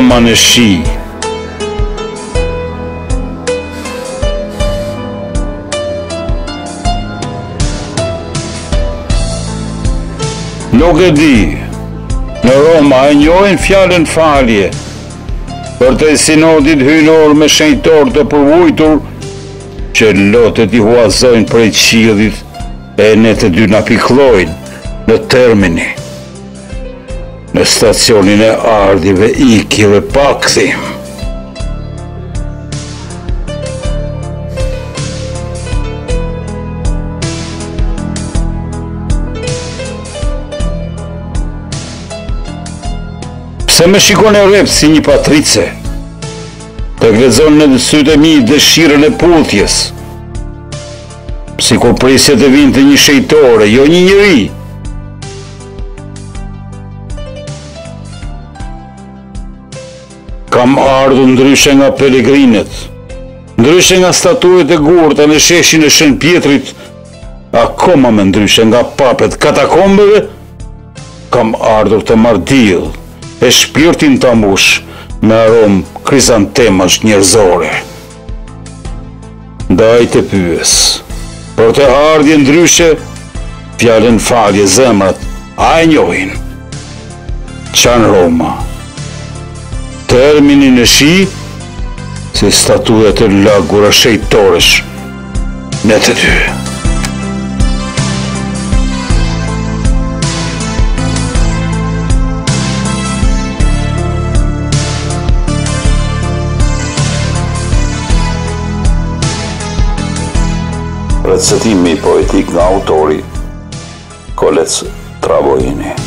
Roma në shi. Nuk e di, në Roma e njohin fjalën falje, për të sinodit hynor me shenjtor të përvujtur, që lotët i huazojnë prej qiellit e ne të dy na pikllojnë në termini, në stacionin e ardhive ikjeve pa kthim. Pse me shikon e rep si një patrice, të glezon në sytë e mi dëshirën e puthjes, si kur prisje të vinë të një shejtore, jo një njëri. Kam ardhur ndryshe nga pelegrinet, ndryshe nga statuet e gurta në sheshin e Shën Pjetrit, akoma më ndryshe nga papet katakombeve, kam ardhur të marr diell e shpirtin të mbush me aromë krizantemash njerëzore. Ndaj të pyes, për të ardhje ndryshe, fjalën falje zemrat, a e njohin? Qanë Roma, termini në shi, si statuet e lagura shejtoresh në të dy. Recitimi poetik nga autori Kolec Travojini.